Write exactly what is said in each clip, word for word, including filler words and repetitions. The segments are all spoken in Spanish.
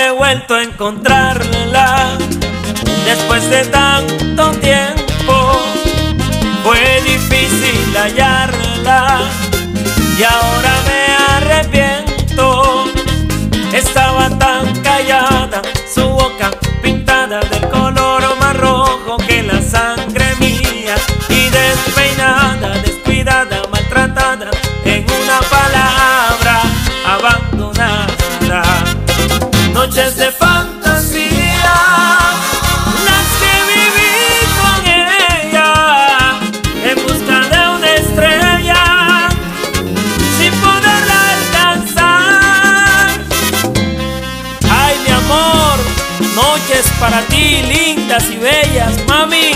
he vuelto a encontrarla después de tanto tiempo. Fue difícil hallarla y ahora me arrepiento. Estaba tan callada, su boca pintada del color más rojo que la sangre mía, y despeinada, descuidada, maltratada, en una palabra, abandonada. Noches de fantasía, las que viví con ella, en busca de una estrella, sin poderla alcanzar. Ay, mi amor, noches para ti lindas y bellas, mami.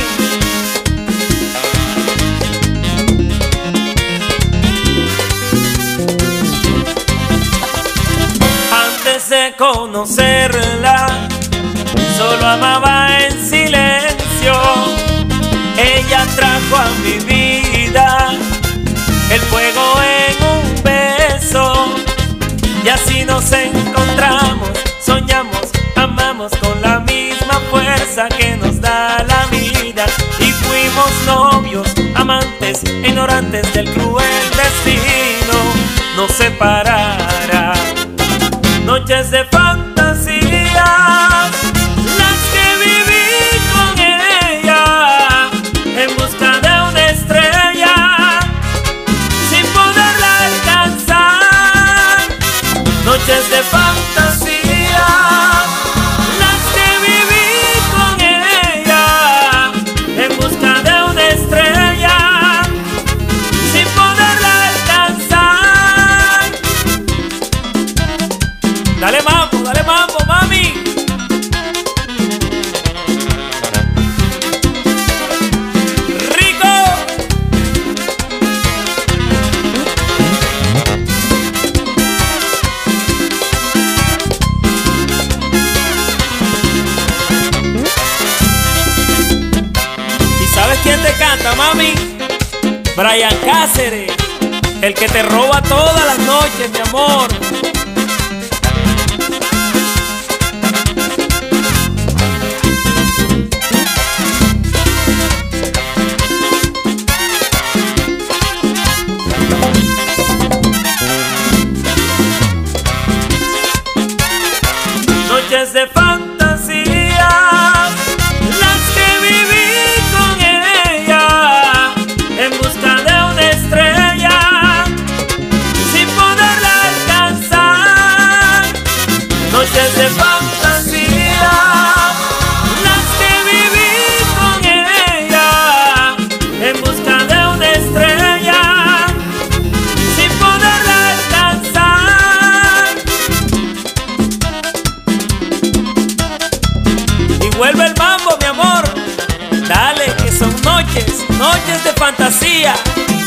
Antes de conocerla, solo amaba en silencio. Ella trajo a mi vida el fuego en un beso, y así nos encontramos, soñamos, amamos con la misma fuerza que nos da la vida, y fuimos novios, amantes, ignorantes del cruel destino nos separará. Noches de fantasía, las que viví con ella, en busca de una estrella, sin poderla alcanzar. Noches de fantasía, las que viví con ella, en busca de una estrella, sin poderla alcanzar. Dale mambo, dale mambo, mami. Rico. ¿Y sabes quién te canta, mami? Brian Cáceres, el que te roba todas las noches, mi amor. Noches de fantasía, las que viví con ella, en busca de una estrella, sin poderla alcanzar. Noches de fantasía, las que viví con ella, en busca de una estrella, sin poderla alcanzar. Y vuelve el mambo, mi amor. Dale, que son noches, noches de fantasía.